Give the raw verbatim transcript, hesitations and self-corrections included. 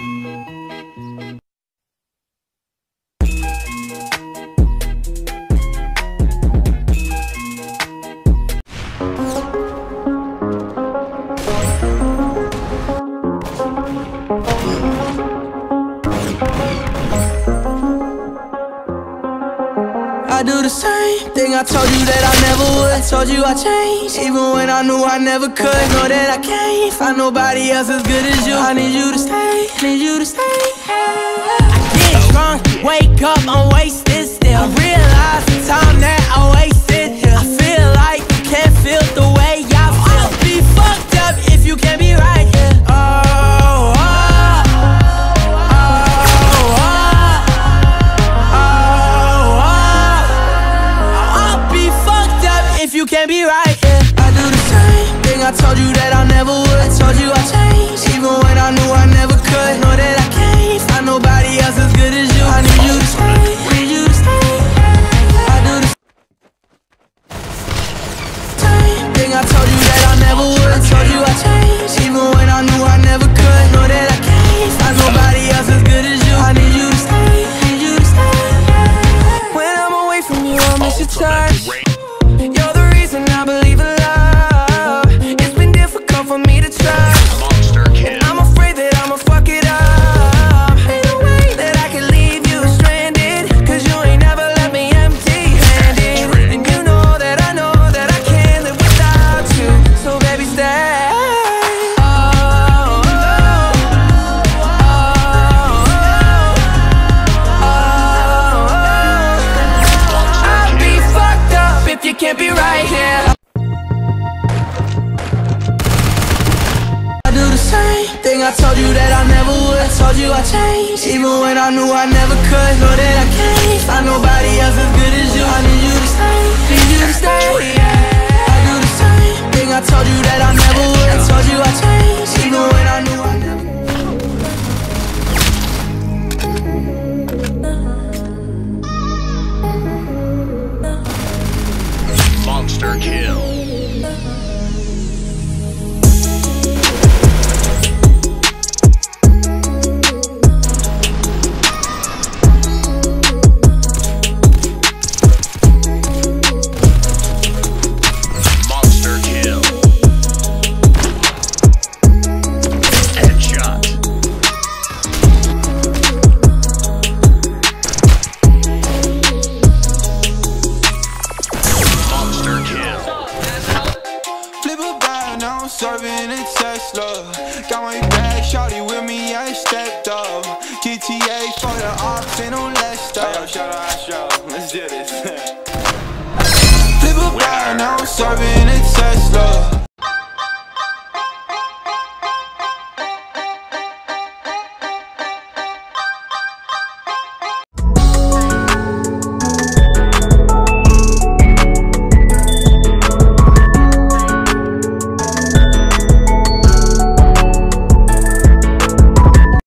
I do the same thing I told you that I never would. I told you I changed, even when I knew I never could. Know that I can't find nobody else as good as you. I need you to stay, need you to stay. I get drunk, wake up, I'm wasted still. I realize the time that I wasted here. I feel like you can't feel the way I feel. I'll be fucked up if you can't be right here. Oh, oh, oh. You can't be right, yeah. I do the same thing I told you that I never would. I told you I changed, even when I knew I never could. Know that I can't find nobody else as good as you. I need you to stay, need you to stay. I do the same thing I told you that I never would. I told you I changed, even when I knew I never could. Know that I can't find nobody else as good as you. I need you to stay, need you to stay. When I'm away from you, I miss your touch. You're the reason I believe in love. It's been difficult for me to trust. Monster kill. I'm afraid that I'ma fuck it up. Ain't no way that I can leave you stranded, cause you ain't never left me empty-handed. And you know that I know that I can't live without you. So baby stay. Oh, oh, oh, oh, oh. I'll be fucked up if you can't be right here. I do the same thing I told you that I never would. I told you I changed, even when I knew I never could. Know that I can't find nobody else as good as you. I need you to stay, need you to stay. I do the same thing I told you that I never would. I told you I changed, even when I knew I never Monster kill. Serving a Tesla, got my bag, shawty with me, I stepped up. G T A for the ops, ain't no less stuff. Yo, shout out, shout out, let's do this. Flip a bag, now I'm serving